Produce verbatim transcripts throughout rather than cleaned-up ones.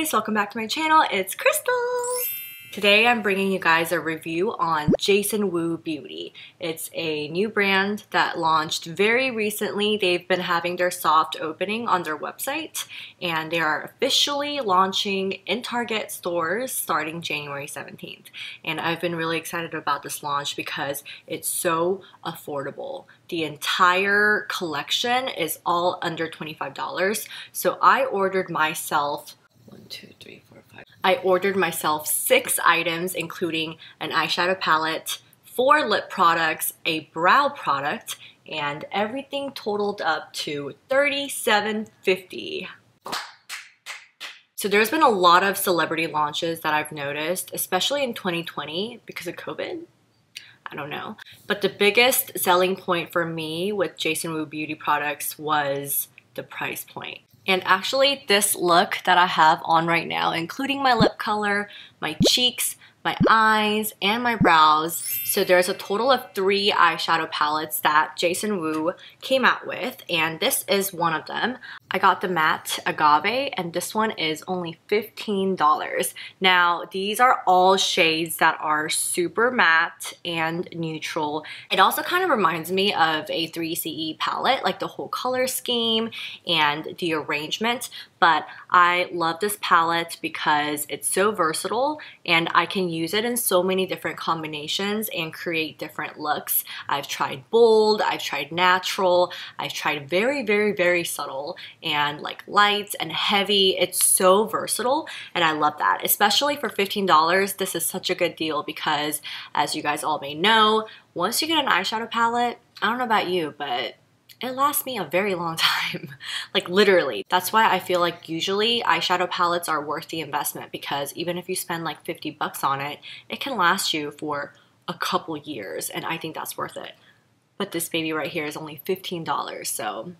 guys, welcome back to my channel. It's Crystal. Today I'm bringing you guys a review on Jason Wu Beauty. It's a new brand that launched very recently. They've been having their soft opening on their website and they are officially launching in Target stores starting January seventeenth. And I've been really excited about this launch because it's so affordable. The entire collection is all under twenty-five dollars. So I ordered myself one, two, three, four, five. I ordered myself six items, including an eyeshadow palette, four lip products, a brow product, and everything totaled up to thirty-seven fifty. So there's been a lot of celebrity launches that I've noticed, especially in twenty twenty because of COVID. I don't know. But the biggest selling point for me with Jason Wu Beauty products was the price point. And actually this look that I have on right now, including my lip color, my cheeks, my eyes, and my brows. So there's a total of three eyeshadow palettes that Jason Wu came out with, and this is one of them. I got the matte agave, and this one is only fifteen dollars. Now, these are all shades that are super matte and neutral. It also kind of reminds me of a three C E palette, like the whole color scheme and the arrangement. But I love this palette because it's so versatile and I can use it in so many different combinations and create different looks. I've tried bold, I've tried natural, I've tried very, very, very subtle and like light and heavy. It's so versatile and I love that. Especially for fifteen dollars, this is such a good deal because as you guys all may know, once you get an eyeshadow palette, I don't know about you, but it lasts me a very long time. Like literally. That's why I feel like usually eyeshadow palettes are worth the investment because even if you spend like fifty bucks on it, it can last you for a couple years and I think that's worth it. But this baby right here is only fifteen dollars, so.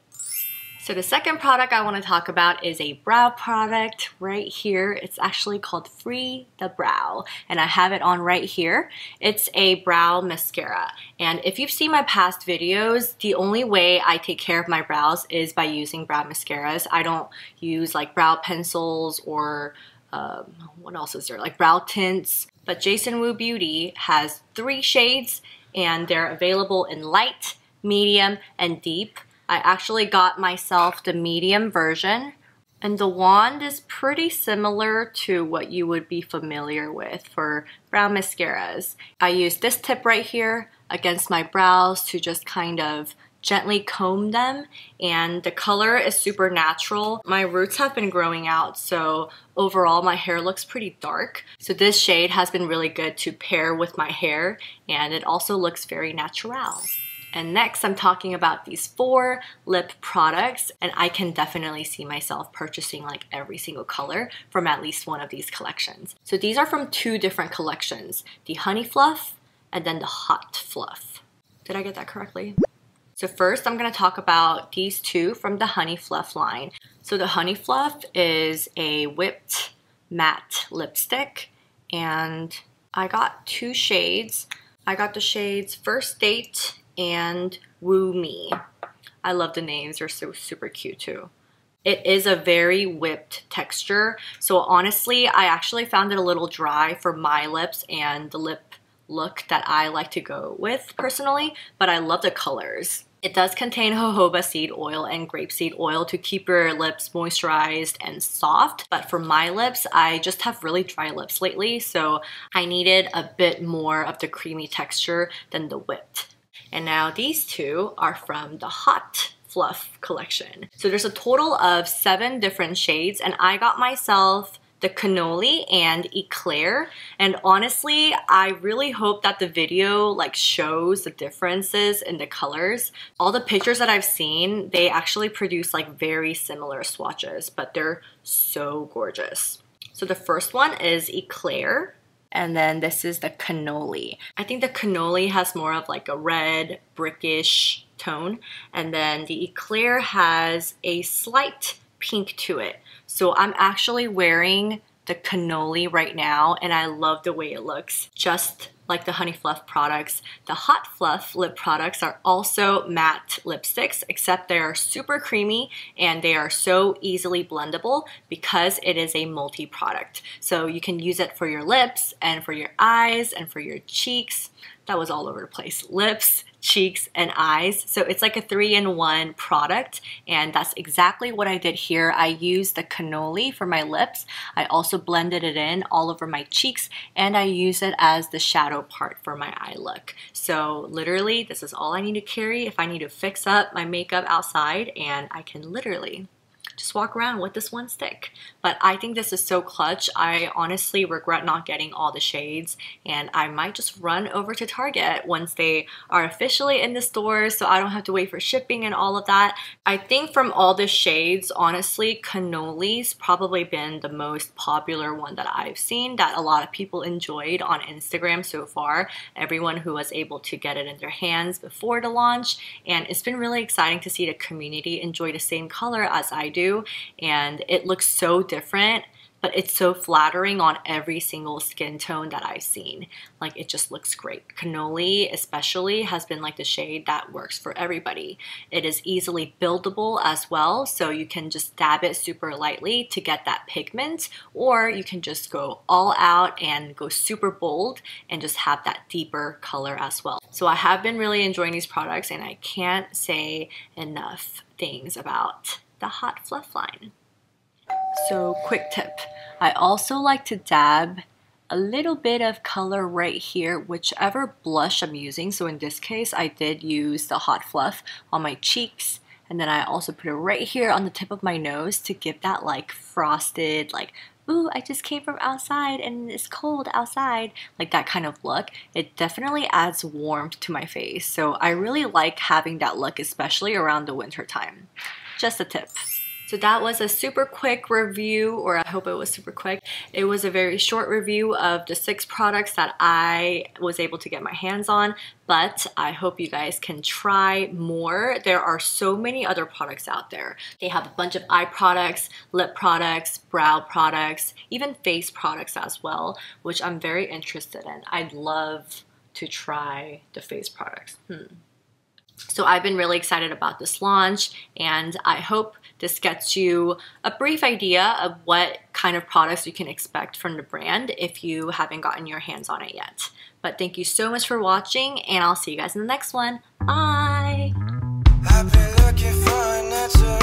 So the second product I want to talk about is a brow product right here. It's actually called Free the Brow and I have it on right here. It's a brow mascara, and if you've seen my past videos, the only way I take care of my brows is by using brow mascaras. I don't use like brow pencils or um, what else is there, like brow tints. But Jason Wu Beauty has three shades and they're available in light, medium, and deep. I actually got myself the medium version, and the wand is pretty similar to what you would be familiar with for brow mascaras. I use this tip right here against my brows to just kind of gently comb them, and the color is super natural. My roots have been growing out, so overall my hair looks pretty dark. So this shade has been really good to pair with my hair, and it also looks very natural. And next, I'm talking about these four lip products, and I can definitely see myself purchasing like every single color from at least one of these collections. So these are from two different collections, the Honey Fluff and then the Hot Fluff. Did I get that correctly? So first, I'm gonna talk about these two from the Honey Fluff line. So the Honey Fluff is a whipped matte lipstick, and I got two shades. I got the shades First Date and Woo Me. I love the names, they're so super cute too. It is a very whipped texture, so honestly I actually found it a little dry for my lips and the lip look that I like to go with personally, but I love the colors. It does contain jojoba seed oil and grapeseed oil to keep your lips moisturized and soft, but for my lips, I just have really dry lips lately, so I needed a bit more of the creamy texture than the whipped. And now these two are from the Hot Fluff collection. So there's a total of seven different shades, and I got myself the Cannoli and Eclair. And honestly, I really hope that the video like shows the differences in the colors. All the pictures that I've seen, they actually produce like very similar swatches, but they're so gorgeous. So the first one is Eclair. And then this is the Cannoli. I think the Cannoli has more of like a red, brickish tone. And then the Eclair has a slight pink to it. So I'm actually wearing the Cannoli right now and I love the way it looks. Just like the Honey Fluff products, the Hot Fluff lip products are also matte lipsticks, except they are super creamy and they are so easily blendable because it is a multi-product. So you can use it for your lips and for your eyes and for your cheeks. That was all over the place. Lips, cheeks, and eyes. So it's like a three-in-one product, and that's exactly what I did here. I used the cannoli for my lips. I also blended it in all over my cheeks, and I use it as the shadow part for my eye look. So literally, this is all I need to carry if I need to fix up my makeup outside, and I can literally just walk around with this one stick. But I think this is so clutch. I honestly regret not getting all the shades, and I might just run over to Target once they are officially in the stores so I don't have to wait for shipping and all of that. I think from all the shades, honestly, Cannoli's probably been the most popular one that I've seen that a lot of people enjoyed on Instagram so far. Everyone who was able to get it in their hands before the launch, and it's been really exciting to see the community enjoy the same color as I do. And it looks so different, but it's so flattering on every single skin tone that I've seen. Like, it just looks great. Cannoli especially has been like the shade that works for everybody. It is easily buildable as well, so you can just dab it super lightly to get that pigment, or you can just go all out and go super bold and just have that deeper color as well. So I have been really enjoying these products, and I can't say enough things about the Hot Fluff line. So quick tip, I also like to dab a little bit of color right here, whichever blush I'm using. So in this case, I did use the Hot Fluff on my cheeks, and then I also put it right here on the tip of my nose to give that like frosted, like, ooh, I just came from outside and it's cold outside, like that kind of look. It definitely adds warmth to my face. So I really like having that look, especially around the winter time. Just a tip. So that was a super quick review, or I hope it was super quick. It was a very short review of the six products that I was able to get my hands on, but I hope you guys can try more. There are so many other products out there. They have a bunch of eye products, lip products, brow products, even face products as well, which I'm very interested in. I'd love to try the face products. Hmm. So I've been really excited about this launch, and I hope this gets you a brief idea of what kind of products you can expect from the brand if you haven't gotten your hands on it yet. But thank you so much for watching, and I'll see you guys in the next one. Bye! I've been looking for a natural